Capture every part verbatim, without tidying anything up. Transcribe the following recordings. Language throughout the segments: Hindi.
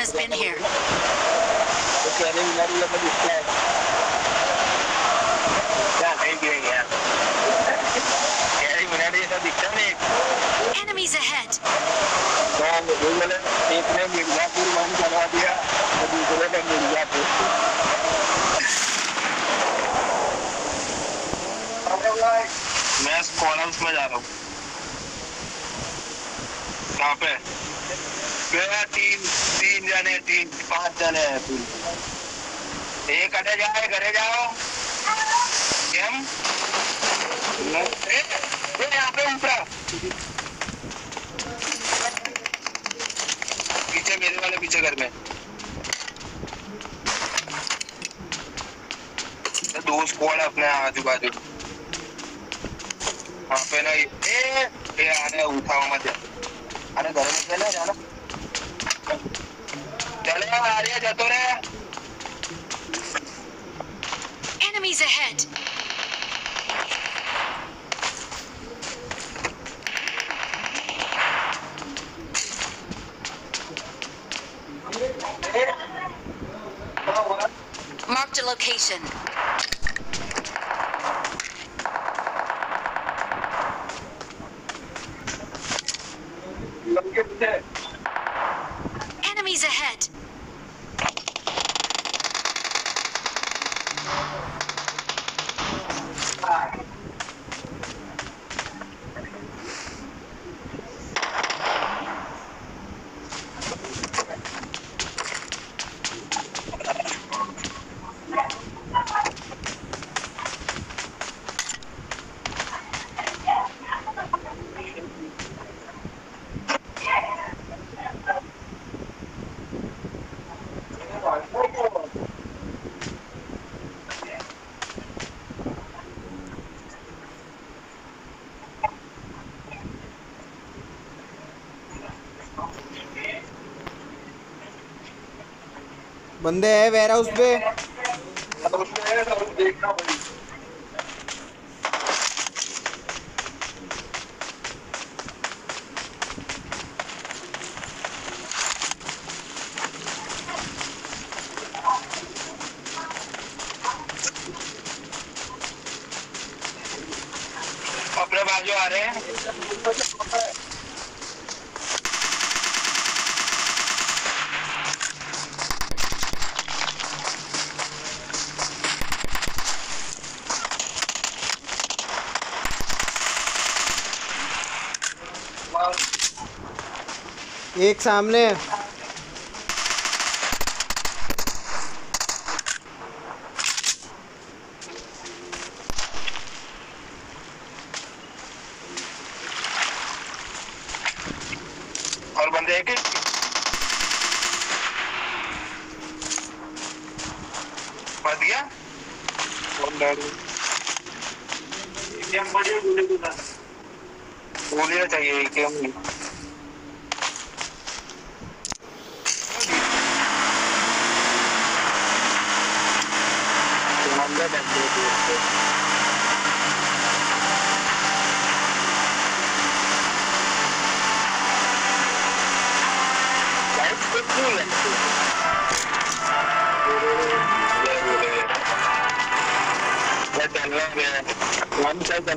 has been here. Enemies ahead. मैं कॉलम्स में जा रहा हूँ। कहाँ पे? गया तीन तीन जने तीन पांच जने हैं तीन। एक अटे जाए घरे जाओ। क्या? ये यहाँ पे ऊपर। पीछे मेरे वाले पीछे घर में। दो स्क्वाड अपने आजू बाजू। वहाँ पे ना ये ये आने उठाओ मत आने घर में चले जाना चले आ रही है जातो रे Enemies ahead. Marked a location. Enemies ahead. बंदे हैं वेयर हाउस पे। अपने बाजू आ रहे हैं एक सामने और बंदे एक मर गया गोलियां चाहिए क्या One second,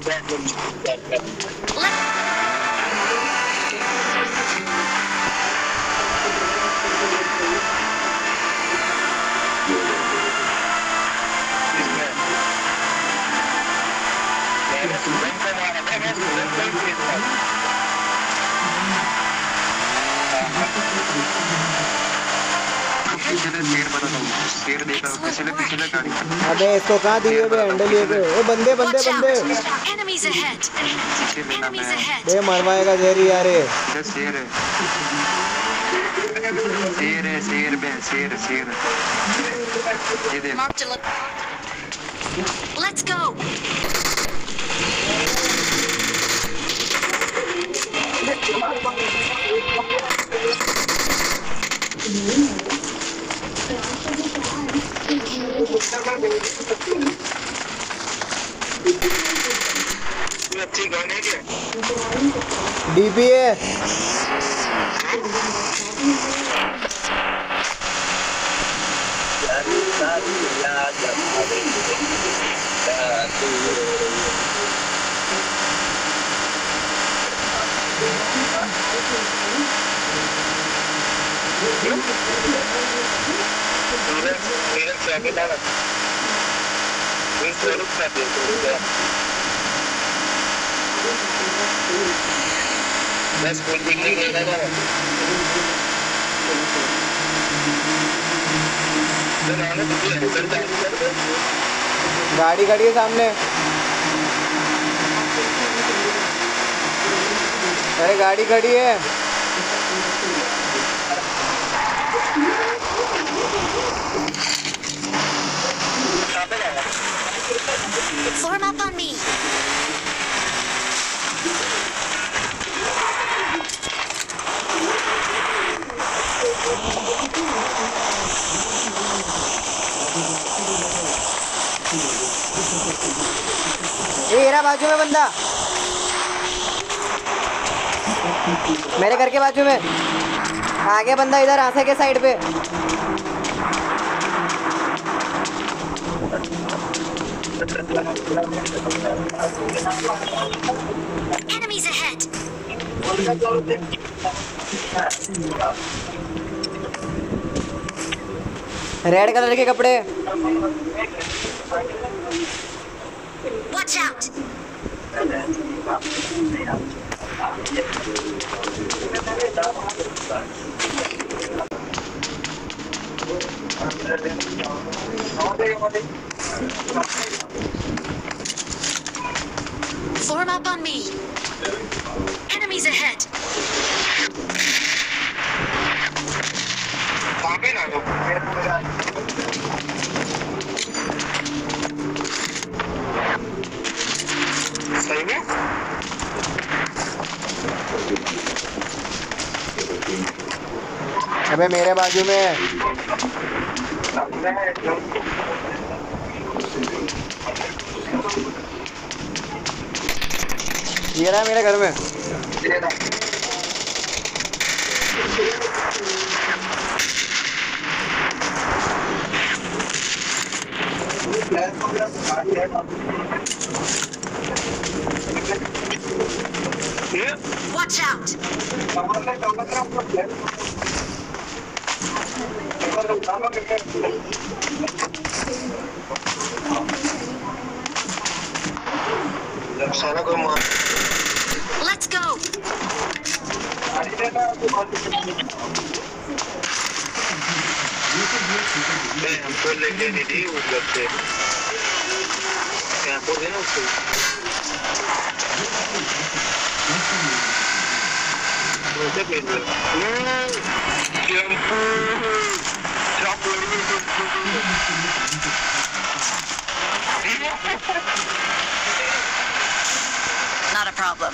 शेर देखा पिछले पिछले गाड़ी अबे इसको कहाँ दिए बे हैंडल ये पे ओ बंदे बंदे बंदे Enemies ahead. Enemies ahead. बे मरवाएगा जहरी यार ये शेर है शेर है शेर बे शेर शेर ये देख Marked a look. Let's go. अच्छी गन है क्या डीपीए बस कोई दिखने नहीं लगा गाड़ी खड़ी है सामने। अरे गाड़ी खड़ी है। Form up on me. ये रहा बाजू में बंदा, मेरे घर के बाजू में। आगे बंदा इधर आसे के साइड पे। Enemies ahead. रेड कलर के कपड़े। Watch out. Form up on me. Enemies ahead. सही में अबे मेरे बाजू में। ये रहा मेरे घर में। Watch out. Let's go. हमको लेके नहीं दी उस घर से क्या बोल देना उसको Not a problem.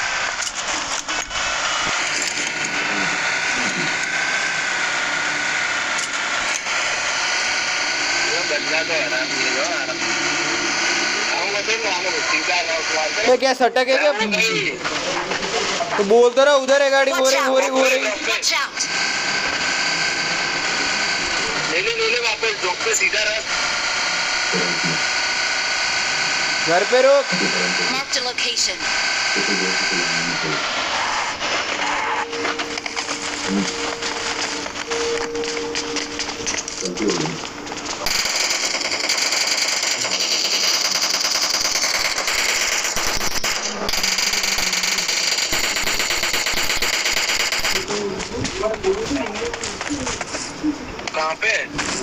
ये क्या सटक है क्या? तो बोलता रहा उधर है गाड़ी। हो रही हो रही हो रही। Watch out. ले ले ले ले वापस डॉक पे सीधा रहा। घर पे रुक। Marked a location. कहाँ पे?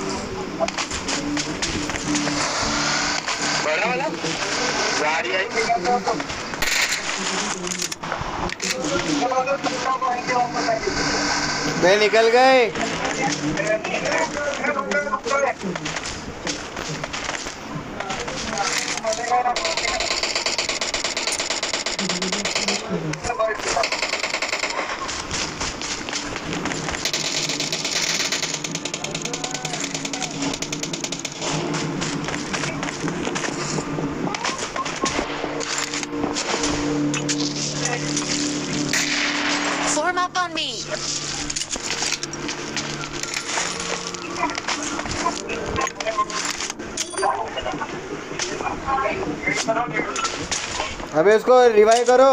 बड़ा वाला गाड़ी आई। मैं निकल गए। Form up on me. अबे उसको रिवाइव करो।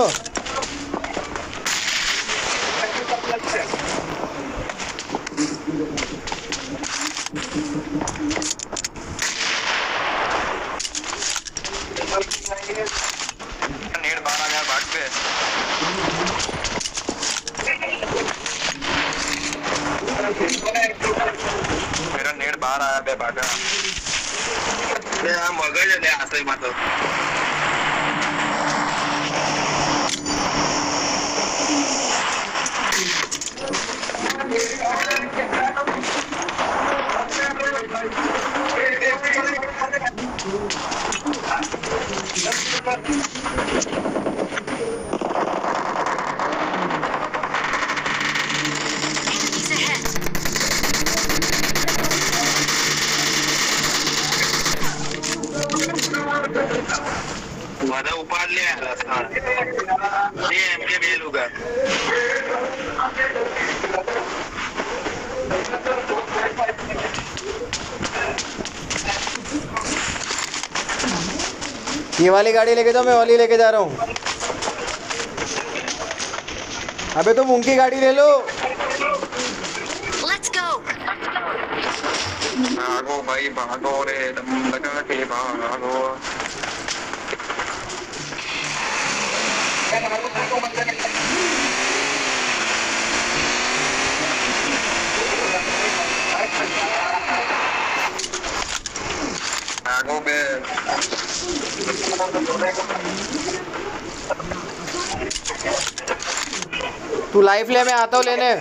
नेट बाहर आ गया भाग पे। मेरा नेट बाहर आया बे भागा। ले आ मगज ले आसे मत। Enemies ahead. वादा ऊपर ले रास्ता। ये एमके बेल होगा। ये वाली गाड़ी लेके जाओ, मैं वाली लेके जा रहा हूँ। अबे तुम उनकी गाड़ी ले लो। Let's go. भागो भाई भागो रे दम लगा के भागो। भागो बे। तू लाइफ ले, मैं आता हूँ लेने।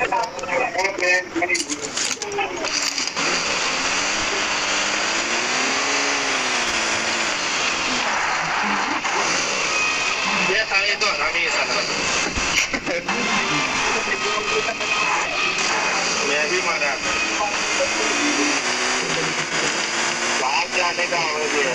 ये साले तो हरामी है साला। मैं भी मारा। बाहर जाने का आवाज है।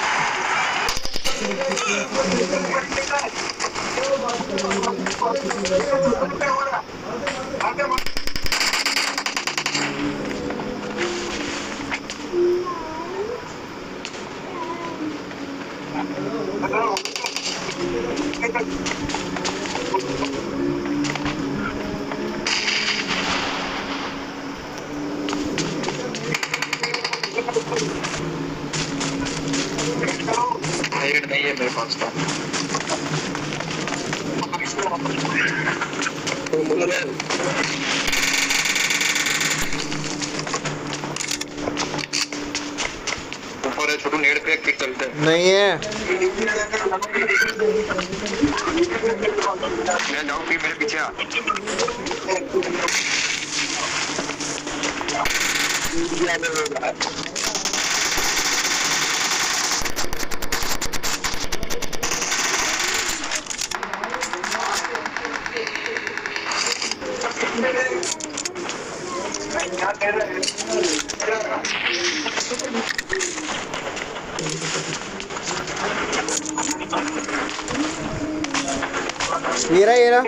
हाइड नहीं है मेरे पास तो। ऊपर है छोटू नेट पे क्लिक चलते हैं। नहीं है। मैं जाऊँ फिर मेरे पीछे आ। ये रहा ये रहा।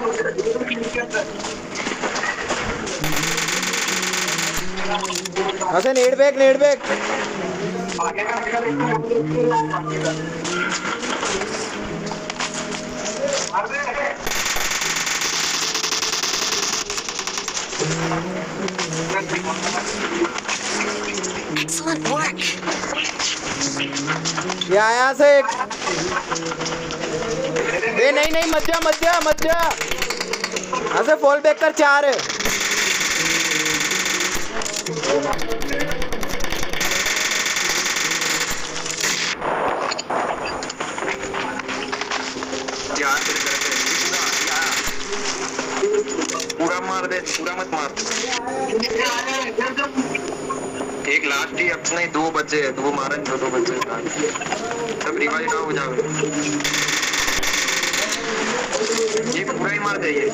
अच्छा net back net back. Excellent work. ये आया से एक। ए नहीं नहीं मत जा मत जा मत जा। ऐसे फॉल बैक कर चार है। पूरा मार दे, पूरा मत मार। एक लास्ट ही अपने दो बच्चे हैं, दो मारन दो दो बच्चे सब रिवाइव ना हो जावे। ये पूरा ही मार दे ये।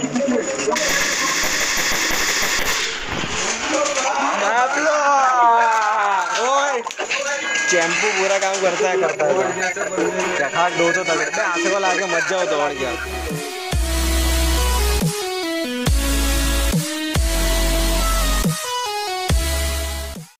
चैम्पू पूरा काम करता है करता है। दो तो तगड़े आसे को लाके मत जाओ दौड़ गया।